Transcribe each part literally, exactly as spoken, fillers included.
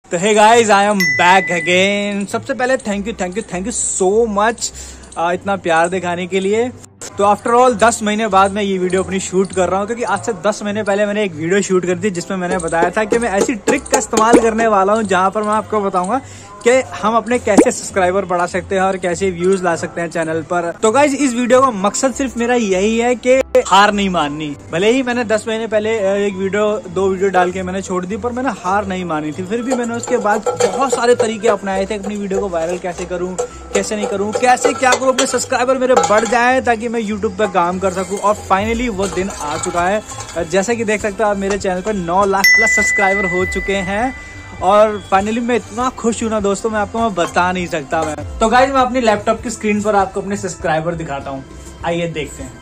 तो hey guys, I am back again. सबसे पहले thank you thank you thank you so much इतना प्यार दिखाने के लिए। तो आफ्टर ऑल दस महीने बाद मैं ये वीडियो अपनी शूट कर रहा हूँ, क्योंकि आज से दस महीने पहले मैंने एक वीडियो शूट कर दी जिसमें मैंने बताया था कि मैं ऐसी ट्रिक का इस्तेमाल करने वाला हूँ जहां पर मैं आपको बताऊंगा कि हम अपने कैसे सब्सक्राइबर बढ़ा सकते हैं और कैसे व्यूज ला सकते हैं चैनल पर। तो गाइज, इस वीडियो का मकसद सिर्फ मेरा यही है कि हार नहीं माननी। भले ही मैंने दस महीने पहले एक वीडियो दो वीडियो डाल के मैंने छोड़ दी, पर मैंने हार नहीं मानी थी। फिर भी मैंने उसके बाद बहुत सारे तरीके अपनाए थे अपनी वीडियो को वायरल कैसे करूं, कैसे नहीं करूं, कैसे क्या करूं, अपने सब्सक्राइबर मेरे बढ़ जाए ताकि मैं यूट्यूब पे काम कर सकूं। और फाइनली वो दिन आ चुका है। जैसा कि देख सकते हो आप, मेरे चैनल पर नौ लाख प्लस सब्सक्राइबर हो चुके हैं और फाइनली मैं इतना खुश हूं ना दोस्तों, मैं आपको मैं बता नहीं सकता। मैं तो गाइस, मैं अपनी लैपटॉप की स्क्रीन पर आपको अपने सब्सक्राइबर दिखाता हूं। आइए देखते हैं।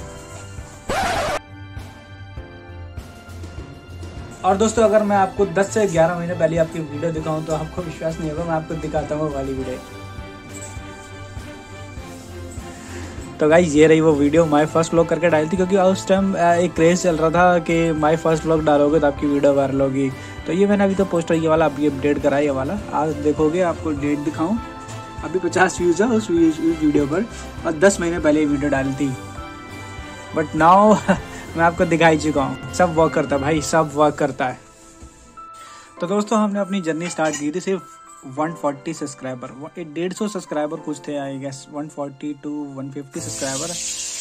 और दोस्तों, अगर मैं आपको दस से ग्यारह महीने पहले आपकी वीडियो दिखाऊं तो आपको विश्वास नहीं होगा। मैं आपको दिखाता हूँ वाली वीडियो। तो गाइस, ये रही वो वीडियो माय फर्स्ट व्लॉग करके डाली थी, क्योंकि उस टाइम एक क्रेज चल रहा था कि माय फर्स्ट व्लॉग डालोगे तो आपकी वीडियो वायरल होगी। तो ये मैंने अभी तो पोस्टर ये वाला अभी अपडेट करा है। ये वाला आज देखोगे, आपको डेट दिखाऊं। अभी पचास व्यूज है उस वीडियो पर और दस महीने पहले ये वीडियो डाली थी। बट नाउ मैं आपको दिखा ही चुका हूँ। सब वर्क करता है भाई, सब वर्क करता है। तो दोस्तों, हमने अपनी जर्नी स्टार्ट की थी सिर्फ एक सौ चालीस सब्सक्राइबर, डेढ़ सौ सब्सक्राइबर कुछ थे आई गेस, एक सौ चालीस टू एक सौ पचास सब्सक्राइबर।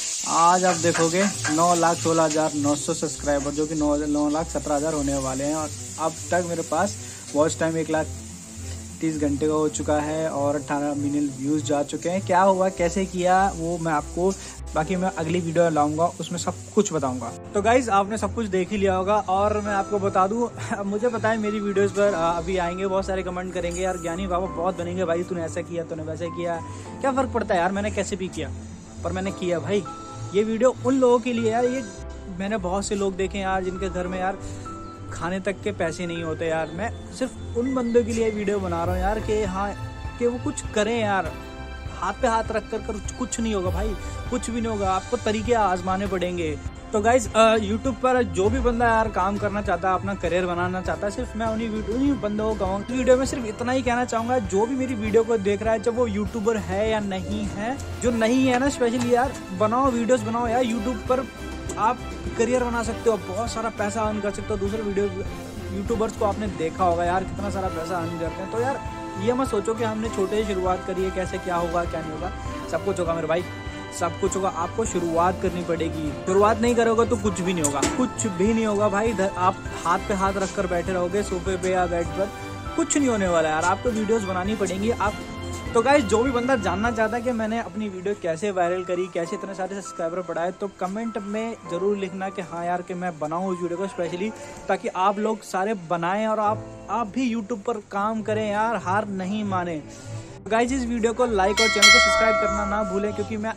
आज आप देखोगे नौ लाख सोलह हजार नौ सौ सब्सक्राइबर, जो कि नौ नौ लाख सत्रह हजार होने वाले हैं। और अब तक मेरे पास वॉच टाइम एक लाख तीस घंटे का हो चुका है और अठारह मिलियन व्यूज जा चुके हैं। क्या हुआ, कैसे किया, वो मैं आपको बाकी मैं अगली वीडियो लाऊंगा, उसमें सब कुछ बताऊंगा। तो गाइज, आपने सब कुछ देख ही लिया होगा और मैं आपको बता दूं, मुझे पता है मेरी वीडियोस पर अभी आएंगे बहुत सारे कमेंट करेंगे, यार ज्ञानी बाबा बहुत बनेंगे भाई, तूने ऐसा किया, तूने वैसा किया। क्या फर्क पड़ता है यार, मैंने कैसे भी किया, पर मैंने किया भाई। ये वीडियो उन लोगों के लिए यार, ये मैंने बहुत से लोग देखे यार जिनके घर में यार खाने तक के पैसे नहीं होते यार। मैं सिर्फ उन बंदों के लिए वीडियो बना रहा हूँ यार कि हाँ कि वो कुछ करें यार। हाथ पे हाथ रख कर कर कुछ नहीं होगा भाई, कुछ भी नहीं होगा। आपको तरीके आजमाने पड़ेंगे। तो गाइज, यूट्यूब पर जो भी बंदा यार काम करना चाहता है, अपना करियर बनाना चाहता है, सिर्फ मैं उन्हीं उन्हीं बंदों को कहूँगा। वीडियो में सिर्फ इतना ही कहना चाहूंगा, जो भी मेरी वीडियो को देख रहा है, जब वो यूट्यूबर है या नहीं है, जो नहीं है ना स्पेशली यार, बनाओ वीडियोस बनाओ यार। यूट्यूब पर आप करियर बना सकते हो, बहुत सारा पैसा अर्न कर सकते हो। दूसरे वीडियो यूट्यूबर्स को आपने देखा होगा यार, कितना सारा पैसा अर्न करते हैं। तो यार ये मत सोचो कि हमने छोटे से शुरुआत करी है, कैसे क्या होगा क्या नहीं होगा। सब कुछ होगा मेरे भाई, सब कुछ होगा। आपको शुरुआत करनी पड़ेगी। शुरुआत नहीं करोगे तो कुछ भी नहीं होगा, कुछ भी नहीं होगा भाई। आप हाथ पे हाथ रख कर बैठे रहोगे सोफे पे या बेड पर, कुछ नहीं होने वाला यार। आपको वीडियोस बनानी पड़ेंगी। आप तो गाइस, जो भी बंदा जानना चाहता है कि मैंने अपनी वीडियो कैसे वायरल करी, कैसे इतने सारे सब्सक्राइबर बढ़ाए, तो कमेंट में जरूर लिखना कि हाँ यार कि मैं बनाऊँ उस वीडियो को स्पेशली, ताकि आप लोग सारे बनाएं और आप आप भी यूट्यूब पर काम करें यार, हार नहीं माने। गाइस, इस वीडियो को लाइक और चैनल को सब्सक्राइब करना ना भूलें, क्योंकि मैं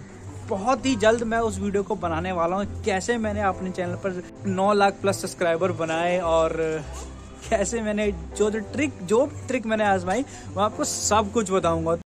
बहुत ही जल्द मैं उस वीडियो को बनाने वाला हूँ, कैसे मैंने अपने चैनल पर नौ लाख प्लस सब्सक्राइबर बनाए और कैसे मैंने जो जो ट्रिक जो ट्रिक मैंने आजमाई, वो आपको सब कुछ बताऊंगा।